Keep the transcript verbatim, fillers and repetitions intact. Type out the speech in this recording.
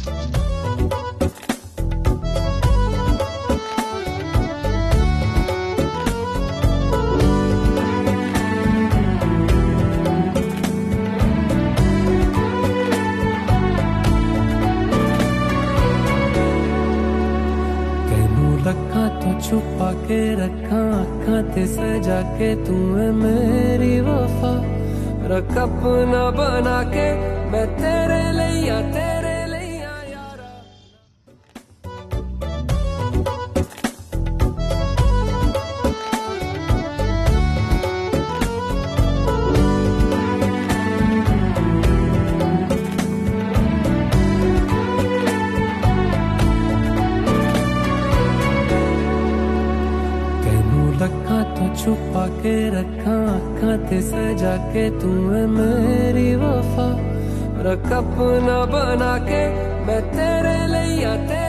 रखा तो छुपा के रखा अखा ते सजा के तू है मेरी वफा। रख अपना बना के मैं तेरे लिया तेरे लिया यारा। रखा तो छुपा के रखा अखा ते सजा के तू है मेरी वफा। रख अपना बना के मैं तेरे लिया तेरे